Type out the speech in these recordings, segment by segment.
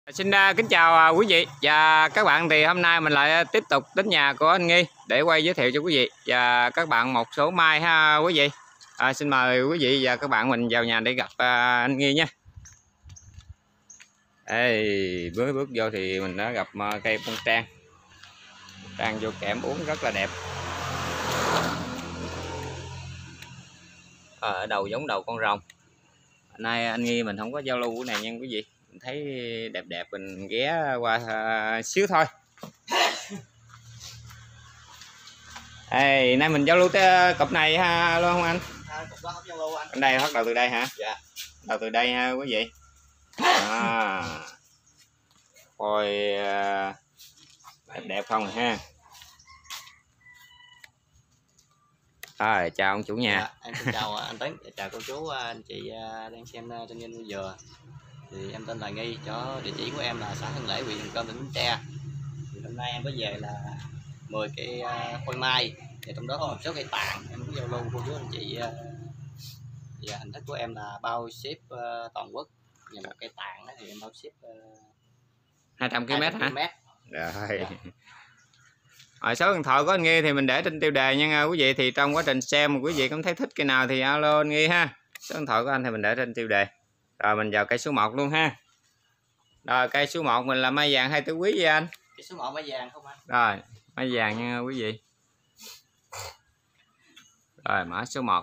Xin kính chào quý vị và các bạn. Thì hôm nay mình lại tiếp tục đến nhà của anh Nghi để quay giới thiệu cho quý vị và các bạn một số mai ha quý vị. Xin mời quý vị và các bạn mình vào nhà để gặp anh Nghi nha. Bước vô thì mình đã gặp cây bông trang đang vô kẽm uống rất là đẹp. Ở đầu giống đầu con rồng. Nay anh Nghi mình không có giao lưu của này nha quý vị. Mình thấy đẹp đẹp mình ghé qua xíu thôi. Nay mình giao lưu tới cụp này ha luôn không anh? Cụp đó không giao lưu anh. Ở đây bắt đầu từ đây hả? Dạ. Đầu từ đây ha quý vị. Coi đẹp đẹp không ha. Chào ông chủ nhà. Dạ, em xin chào anh Tấn, chào cô chú anh chị đang xem trên kênh bây giờ. Thì em tên là Nghi, cho địa chỉ của em là xã Hưng Lễ, huyện Hàm Cơm, tỉnh Bến Tre. Thì hôm nay em có về là 10 cây khoai mai, thì trong đó có một số cây tàn. Em có giao lưu cô chú anh chị. Và hình thức của em là bao ship toàn quốc. Và một cây tàn thì em bao ship 200 km hả? Rồi. Dạ. Số điện thoại của anh Nghi thì mình để trên tiêu đề nha quý vị. Thì trong quá trình xem quý vị cũng thấy thích cây nào thì alo anh Nghi ha. Số điện thoại của anh thì mình để trên tiêu đề. Rồi mình vào cây số 1 luôn ha. Rồi cây số 1 mình là mai vàng hay tứ quý vậy anh? Cây số 1 mai vàng không anh? Rồi mai vàng nha quý vị. Rồi mã số 1.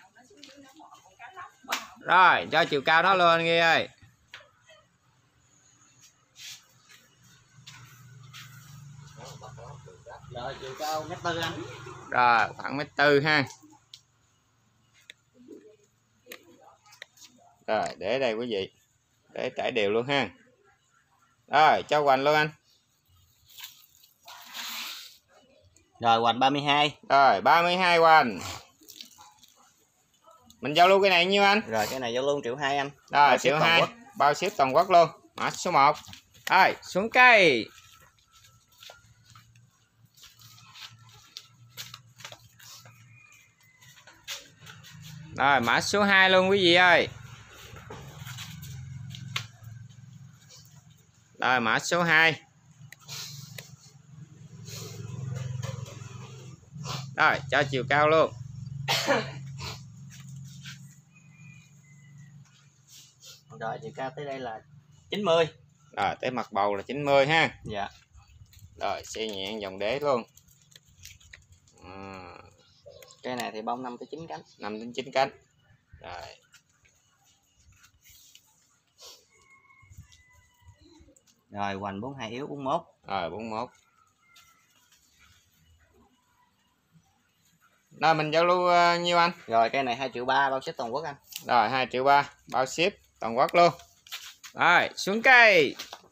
Rồi cho chiều cao nó luôn anh Nghi ơi. Rồi chiều cao 1m4 anh. Rồi khoảng 1m4 ha. Rồi để đây quý vị. Để trải đều luôn ha. Rồi cho hoành luôn anh. Rồi hoành 32. Rồi 32 hoành. Mình giao lưu cái này nhiêu anh? Rồi cái này giao lưu 1,2 triệu anh. Rồi 1,2 triệu. Bao ship toàn quốc luôn. Mã số 1. Rồi xuống cây. Rồi mã số 2 luôn quý vị ơi. Rồi mã số 2. Rồi cho chiều cao luôn. Rồi chiều cao tới đây là 90. Rồi tới mặt bầu là 90 ha. Dạ. Rồi xe nhẹ dòng đế luôn. Cây này thì bông 5 tới 9 cánh. 5 đến 9 cánh. Rồi. Rồi hoành 42 yếu 41. Rồi 41. Rồi mình giao lưu nhiêu anh? Rồi cây này 2,3 triệu bao ship toàn quốc anh. Rồi 2,3 triệu bao ship toàn quốc luôn. Rồi xuống cây.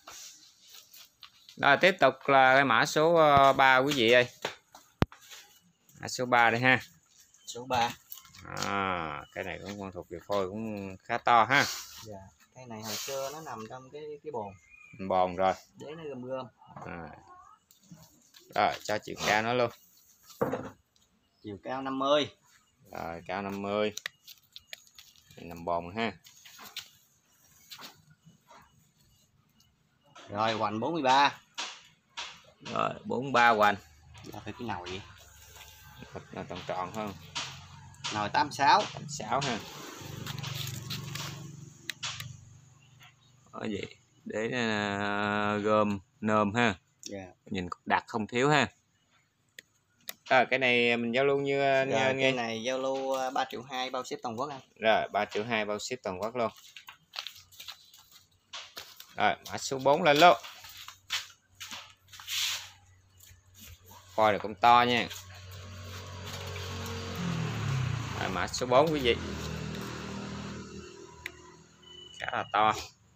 Rồi tiếp tục là cái mã số 3 quý vị ơi. Mã số 3 đây ha. Số 3. Cái này cũng con thuộc về phôi cũng khá to ha. Dạ. Cây này hồi xưa nó nằm trong cái bồn. Bồn rồi. Để nó gom gom. Rồi cho chiều cao nó luôn. Chiều cao 50. Rồi cao 50. Nằm bồn ha. Rồi hoành 43. Rồi 43 hoành. Là phải cái nồi vậy. Là tròn tròn hơn. Nồi 86. 86 ha. Ở vậy để gom nôm ha. Dạ. Nhìn đặt không thiếu ha. Cái này mình giao lưu như cái này giao lưu 3,2 triệu bao ship toàn quốc anh. Rồi 3,2 triệu bao ship toàn quốc luôn. Rồi mã số 4 lên luôn. Coi được cũng to nha. Rồi mã số 4 quý vị. Khá là to.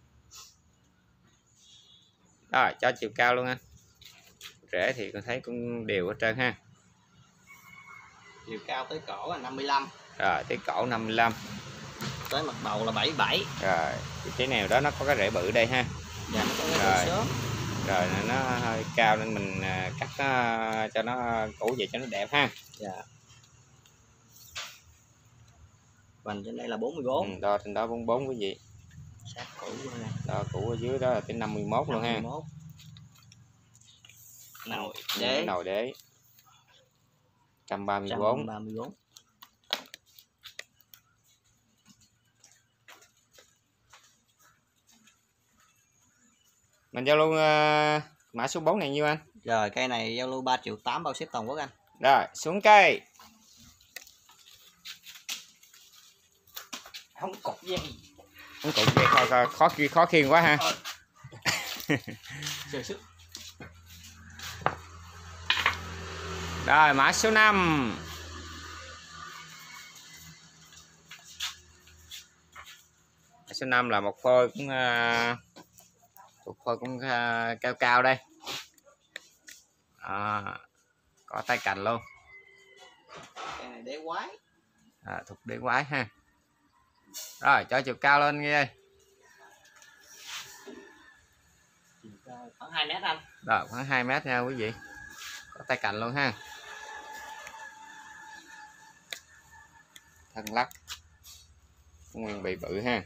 Rồi cho chiều cao luôn anh. Rễ thì con thấy cũng đều hết trơn ha. Chiều cao tới cổ là 55. Rồi tới cổ 55. Tới mặt bầu là 77. Rồi cái nào đó nó có cái rễ bự đây ha. Dạ, nó có cái rồi. Rồi nó hơi cao nên mình cắt nó cho nó cũ vậy cho nó đẹp ha. Dạ. Hoành trên đây là 44. Đo trên đó 44 quý vị. Sát cũ luôn nè. Đó, cũ ở dưới đó là tới 51 luôn ha. 51. Nồi đế. Nồi đế 134. 134. Mình giao lưu mã số 4 này nhiêu anh? Rồi cây này giao lưu 3,8 triệu bao ship toàn quốc anh. Rồi xuống cây. Không cột dây. Không cột dây khó khiêng quá ha. Rồi mã số 5. Mã số 5 là một phôi cũng thuộc phôi cũng cao cao đây. Có tay cành luôn. Cây này đế quái. Thuộc đế quái ha. Rồi cho chiều cao lên nghe. Khoảng 2 mét anh. Rồi khoảng 2 mét nha quý vị. Có tay cành luôn ha. Thân lắc nguyên bị bự ha.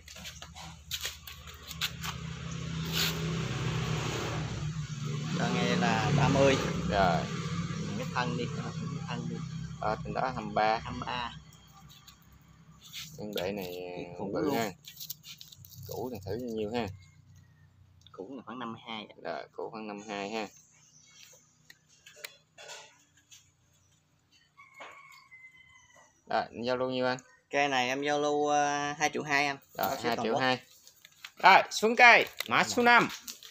Rồi nghe là 30. Rồi cái thân đi, thân đi. Trên đó 23. 23. Con bể này cũ bự luôn ha. Cũ thì thử nhiêu ha. Cũ là khoảng 52. Rồi cũ khoảng 52 ha. Rồi giao lưu nhiêu anh? Cây này em giao lưu 2,2 triệu anh. Rồi 2,2 triệu. Rồi xuống cây mã số 5.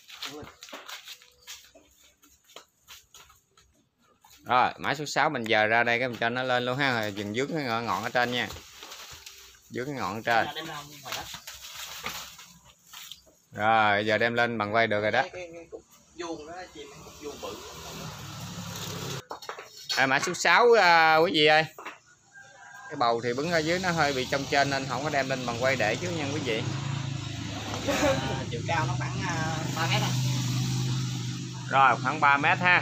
Rồi mã số 6 mình giờ ra đây cái mình cho nó lên luôn ha, dừng dướng cái ngọn ở trên nha. Dướng cái ngọn ở trên. Rồi giờ đem lên bằng quay được rồi đó. Cái cục vuông đó chim cục vuông bự. Mã số 6 quý vị ơi. Cái bầu thì bứng ở dưới nó hơi bị trong trên nên không có đem lên bằng quay để chứ nha quý vị. Chiều cao nó khoảng 3 mét. Rồi khoảng 3 mét ha.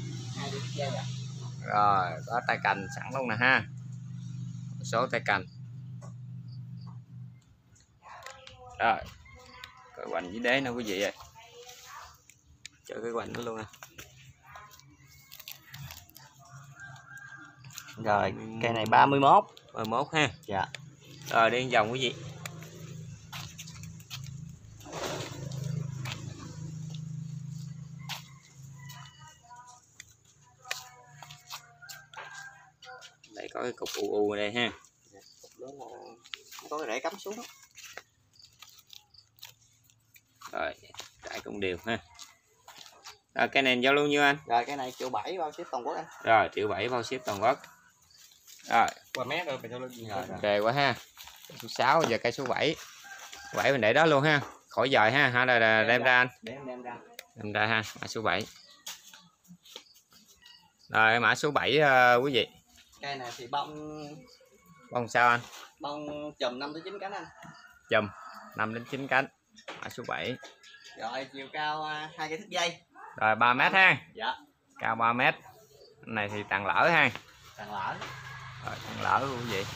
Rồi có tay cành sẵn luôn nè ha. Một số tay cành. Rồi cái hoành dưới đế nè quý vị ơi. Cho cái hoành nó luôn nè. Rồi cây này 31. 31 ha. Dạ. Rồi đi vòng quý vị. Đây có cái cục u ở đây ha. Cục đó là có cái rễ cắm xuống. Rồi trải cũng đều ha. Rồi cái này giao lưu nhiêu anh? Rồi cái này 1,7 triệu bao ship toàn quốc anh. Rồi 1,7 triệu bao ship toàn quốc. Rồi qua mét rồi mình giao lưu gì rồi. Ok quá ha. Số 6 giờ cây số 7. 7 mình để đó luôn ha. Khỏi dời ha. Ha là đem ra anh. Để em đem ra. Đem ra ha, mã số 7. Rồi mã số 7 quý vị. Cây này thì bông sao anh? Bông chùm 5 tới 9 cánh anh. Chùm 5 đến 9 cánh. Mã số 7. Rồi chiều cao 2 cây thước dây. Rồi 3 mét ha. Dạ. Cao 3 mét. Cái này thì tàn lỡ ha. Tàn lỡ. Rồi tàn lỡ luôn quý vị.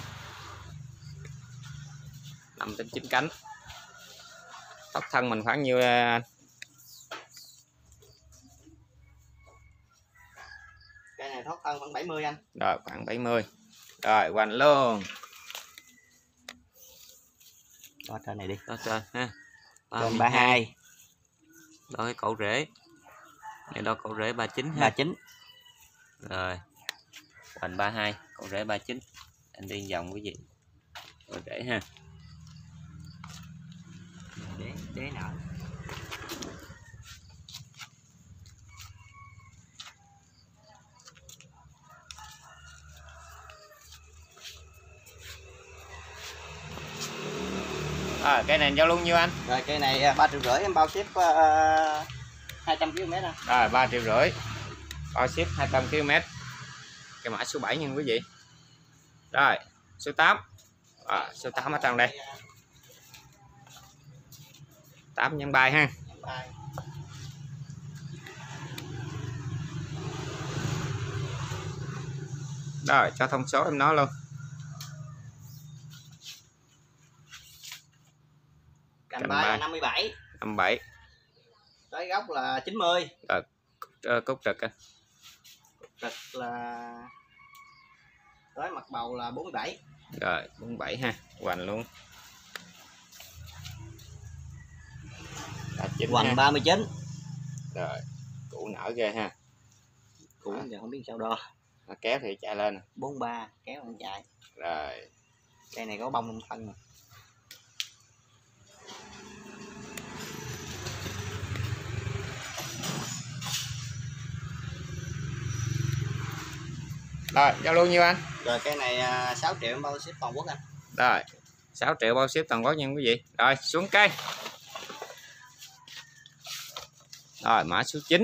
5 đến 9 cánh. Tóc thân mình khoảng nhiêu anh? Cây này thoát thân khoảng 70 anh. Rồi khoảng 70. Rồi hoành luôn. Đó trên này đi. Đó trên ha. Trên 32. Đó cái cổ rễ. Này đó cổ rễ 39 ha. 39. Rồi. Hoành 32, cổ rễ 39. Anh đi vòng quý vị. Cổ rễ ha. Đế nợ. Cây này giao lưu nhiêu anh? Rồi cây này 3,5 triệu em bao ship 200 km anh. Rồi 3,5 triệu bao ship 200 km. Cái mã số 7 nha quý vị. Rồi số 8. Số 8 ở trong đây. 8 nhân bài ha. Rồi cho thông số em nói luôn. Cành bay là 57. 57. Tới gốc là 90. Rồi cúc trực á. Trực là tới mặt bầu là 47. Rồi 47 ha, hoành luôn. Hoành 39. Rồi củ nở ghê ha. Củ giờ không biết sao đo. Kéo thì chạy lên. 43 kéo không chạy. Rồi Cây này có bông trong thân mà. Rồi giao lưu nhiêu anh? Rồi cây này 6 triệu em bao ship toàn quốc anh. Rồi 6 triệu bao ship toàn quốc nha quý vị. Rồi xuống cây. Rồi mã số 9.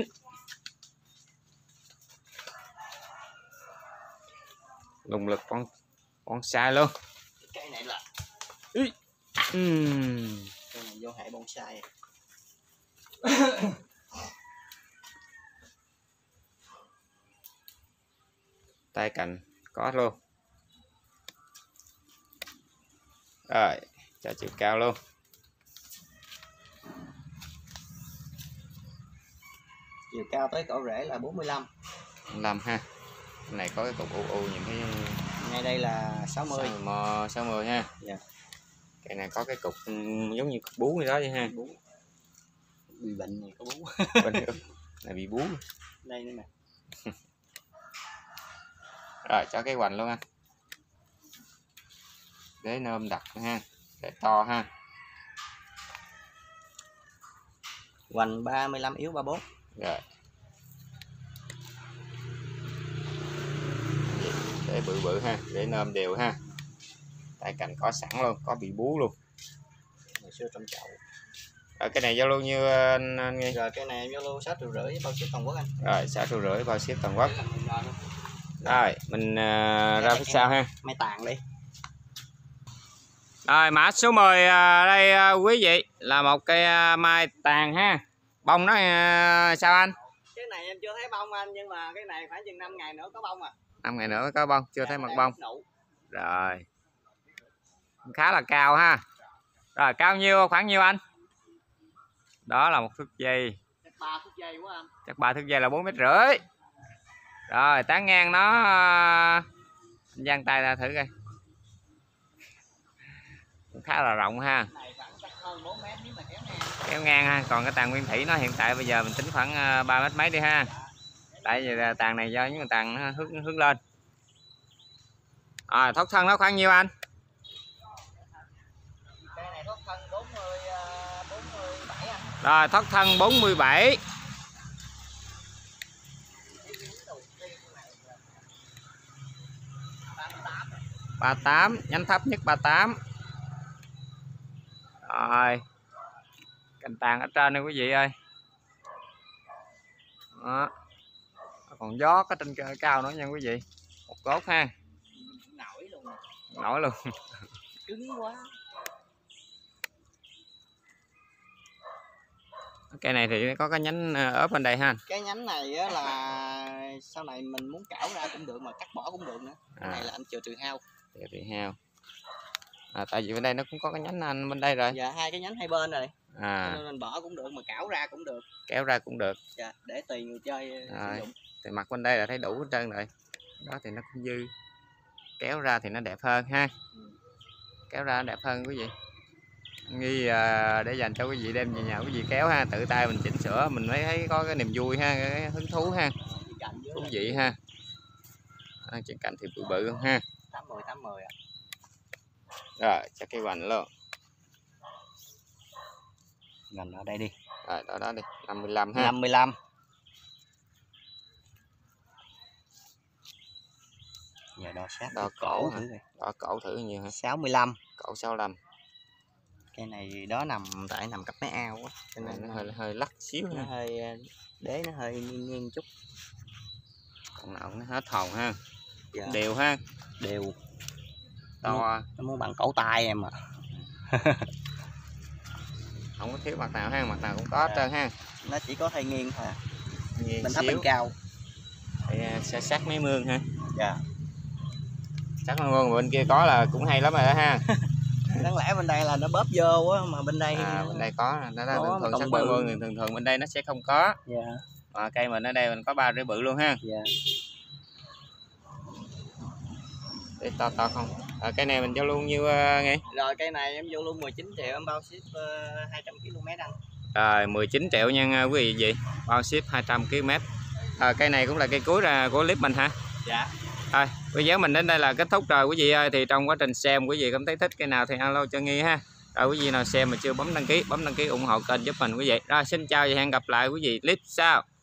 Lùng lực con sai luôn. Cây này là cây này vô hệ bonsai. Tay cành có luôn. Rồi cho chiều cao luôn. Chiều cao tới cổ rễ là 45. 45 ha. Cái này có cái cục u những cái Ngay đây là 60. 60 ha. Dạ. Cái này có cái cục giống như cục bú gì đó vậy ha. Bú. Bị bệnh này có bú. Bên này bị bú. Đây nữa nè. Rồi cho cái hoành luôn anh. Để nôm đặt ha. Để to ha. Hoành 35 yếu 34. Rồi. Để bự bự ha, để nôm đều ha. Tay cành có sẵn luôn, có bị bú luôn. Hồi xưa trong chậu. Rồi cái này giao lưu như anh nghe. Rồi cái này giao lưu 6,5 triệu bao ship toàn quốc anh. Rồi 6,5 triệu bao ship toàn quốc. Rồi mình ra phía sau ha. Mai tàn đi. Rồi mã số 10 đây quý vị là một cây mai tàn ha. Bông nó sao anh? Cái này em chưa thấy bông anh, nhưng mà cái này khoảng chừng 5 ngày nữa có bông à. 5 ngày nữa có bông, chưa thấy mặt bông. Rồi. Khá là cao ha. Rồi cao nhiêu, khoảng nhiêu anh? Đó là 1 thước dây. Chắc 3 thước dây quá anh. Chắc 3 thước dây là 4,5 mét. Rồi tán ngang nó giang tay ra thử coi. Khá là rộng ha. Này khoảng chắc hơn 4 mét nếu mà kéo ngang. Kéo ngang ha, còn cái tàn nguyên thủy nó hiện tại bây giờ mình tính khoảng 3 mét mấy đi ha. Tại vì tàn này do những tàn nó hướng lên. Rồi thoát thân nó khoảng nhiêu anh? Cây này thoát thân 47 anh. Rồi thoát thân 47. 38, nhánh thấp nhất 38. Rồi. Cành tàn ở trên đây quý vị ơi. Đó. Còn gió có trên cao nữa nha quý vị. Một cốt ha. Nổi luôn. Nổi luôn. Cứng quá. Cây này thì có cái nhánh ốp bên đây ha. Cái nhánh này á là sau này mình muốn cạo ra cũng được mà cắt bỏ cũng được nữa. Cái này là anh chừa trừ hao. Chừa trừ hao. Tại vì bên đây nó cũng có cái nhánh anh bên đây rồi. Dạ hai cái nhánh hai bên rồi. Nên mình bỏ cũng được mà cạo ra cũng được. Kéo ra cũng được. Dạ, để tùy người chơi sử dụng. Thì mặt bên đây là thấy đủ hết trơn rồi. Đó thì nó cũng dư. Kéo ra thì nó đẹp hơn ha. Kéo ra nó đẹp hơn quý vị. Nghi để dành cho quý vị đem về nhà quý vị kéo ha, tự tay mình chỉnh sửa mình mới thấy có cái niềm vui ha, cái hứng thú ha, thú vị ha. Trên cạnh thì bự bự không ha. 80 ạ. Rồi cho cái hoành luôn. Gần ở đây đi. Rồi đó đi, 55 ha. 55. Giờ đo sát đo cổ thử coi. Đo cổ thử nhiều ha. 65. Cổ 65. Cái này đó nằm tại nằm cặp máy ao quá, cho nên nó hơi lắc xíu, nó hơi đế nó hơi nghiêng chút. Còn nào nó hết hồn ha. Dạ. Đều ha. Đều. To. Nó muốn bằng cổ tay em à. Không có thiếu mặt nào ha, mặt nào cũng có hết trơn ha. Nó chỉ có hơi nghiêng thôi. Nghiêng bên thấp bên cao. Thì sẽ sát mấy mương ha. Dạ. Sát mấy mương bên kia có là cũng hay lắm rồi đó ha. đáng lẽ bên đây là nó bóp vô á, mà bên đây bên đây có nó có thường cọng sắc bự. bự luôn, thường bên đây nó sẽ không có. Dạ. Cây mình ở đây mình có 3 rễ bự luôn ha. Dạ. Để to không. Cây này mình giao luôn nhiêu nghe? Rồi cây này em vô luôn 19 triệu, em bao ship 200 km anh. Rồi 19 triệu nha quý vị vậy. Bao ship 200 km. Cây này cũng là cây cuối của clip mình ha. Dạ. Thôi, video mình đến đây là kết thúc rồi quý vị ơi. Thì trong quá trình xem quý vị cảm thấy thích cây nào thì alo cho Nghi ha. Rồi quý vị nào xem mà chưa bấm đăng ký ủng hộ kênh giúp mình quý vị. Rồi xin chào và hẹn gặp lại quý vị clip sau.